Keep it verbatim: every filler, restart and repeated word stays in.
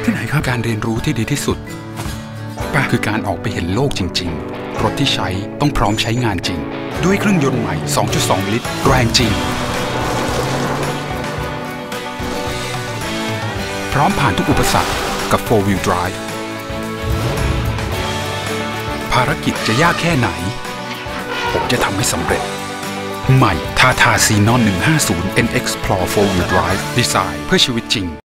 ที่ไหนครับการเรียนรู้ที่ดีที่สุดป่ะคือการออกไปเห็นโลกจริงๆรถที่ใช้ต้องพร้อมใช้งานจริงด้วยเครื่องยนต์ใหม่ สองจุดสอง ลิตรแรงจริงพร้อมผ่านทุกอุปสรรคกับ โฟร์ วีล Drive ภารกิจจะยากแค่ไหนผมจะทำให้สำเร็จใหม่ ทาทา ซีนอน หนึ่งห้าศูนย์ เอ็น เอ็กซ์ Plore โฟร์ วีล Drive ดีไซน์เพื่อชีวิตจริง